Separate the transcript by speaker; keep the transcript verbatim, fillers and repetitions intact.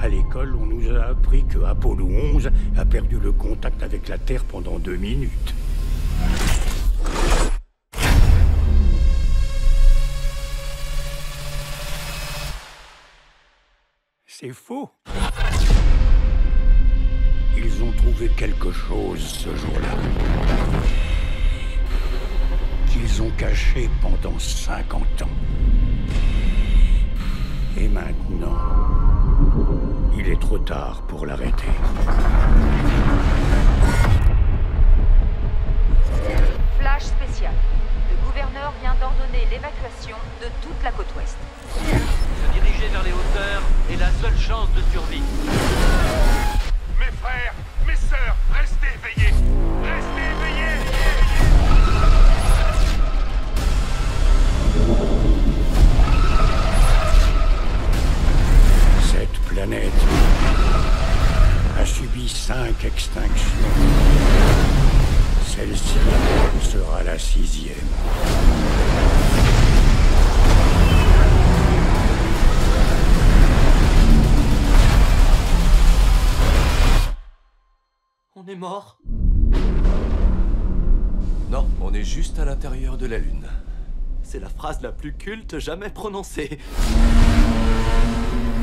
Speaker 1: À l'école, on nous a appris que Apollo onze a perdu le contact avec la Terre pendant deux minutes. C'est faux. Ils ont trouvé quelque chose ce jour-là, qu'ils ont caché pendant cinquante ans. Et maintenant, il est trop tard pour l'arrêter.
Speaker 2: Flash spécial. Le gouverneur vient d'ordonner l'évacuation de toute la côte ouest.
Speaker 3: Se diriger vers les hauteurs est la seule chance de survie.
Speaker 4: Mes frères, mes sœurs, restez éveillés. Restez éveillés.
Speaker 1: Cette planète a subi cinq extinctions. Celle-ci sera la sixième.
Speaker 3: On est mort?
Speaker 5: Non, on est juste à l'intérieur de la Lune.
Speaker 3: C'est la phrase la plus culte jamais prononcée.